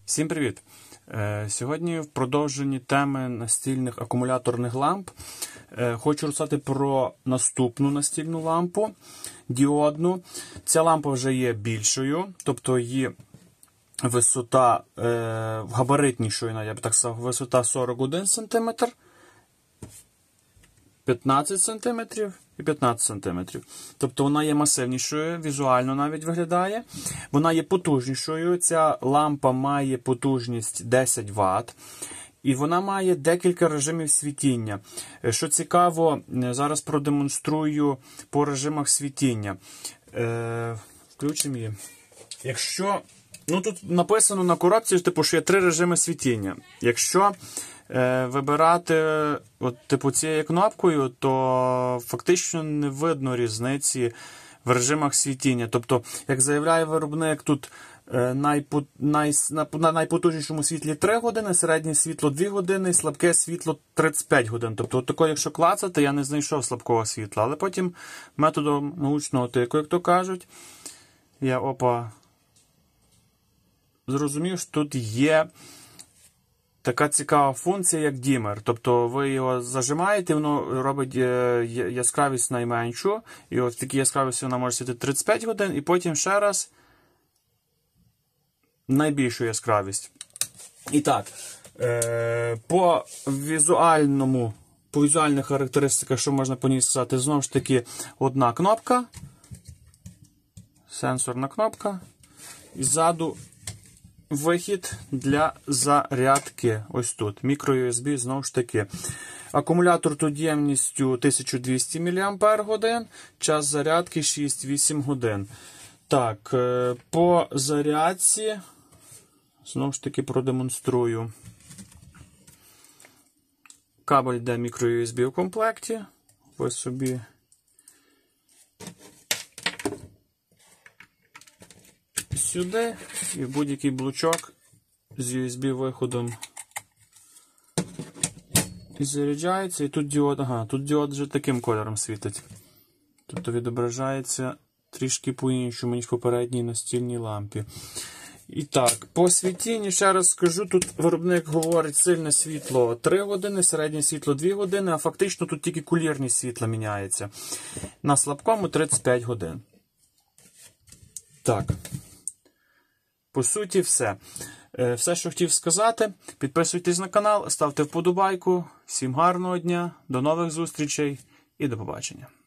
Всім привіт! Сьогодні в продовженні теми настільних акумуляторних ламп хочу розказати про наступну настільну лампу діодну. Ця лампа вже є більшою, тобто її висота габаритнішою, я б так сказав, висота 41 см, 15 см і 15 см. Тобто вона є масивнішою, візуально навіть виглядає. Вона є потужнішою. Ця лампа має потужність 10 Вт. І вона має декілька режимів світіння. Що цікаво, зараз продемонструю по режимах світіння. Включимо її. Якщо, тут написано на коробці, що є 3 режими світіння. Якщо вибирати цією кнопкою, то фактично не видно різниці в режимах світіння. Тобто, як заявляє виробник, тут на найпотужнішому світлі 3 години, середнє світло 2 години, слабке світло 35 годин. Тобто, якщо клацати, я не знайшов слабкого світла. Але потім методом научного тику, як то кажуть, я зрозумів, що тут є така цікава функція, як дімер. Тобто ви його зажимаєте, воно робить яскравість найменшу. І от в такій яскравості вона може світити 35 годин, і потім ще раз найбільшу яскравість. І так, по візуальних характеристиках, що можна по ній сказати, знову ж таки одна кнопка, сенсорна кнопка, і ззаду вихід для зарядки. Ось тут. Мікро-USB, знову ж таки. Акумулятор тут ємністю 1200 мАч, час зарядки 6-8 годин. Так, по зарядці, знову ж таки продемонструю. Кабель йде мікро-USB у комплекті. Ви собі сюди і в будь-який блочок з USB-виходом і заряджається. І тут діод, тут діод вже таким кольором світить. Тобто відображається трішки по-іншому, ніж в попередній настільній лампі. І так, по світінні, ще раз скажу, тут виробник говорить сильне світло 3 години, середнє світло 2 години, а фактично тут тільки кулірність світла міняється. На слабкому 35 годин. Так. По суті, все. Все, що хотів сказати. Підписуйтесь на канал, ставте вподобайку. Всім гарного дня, до нових зустрічей і до побачення.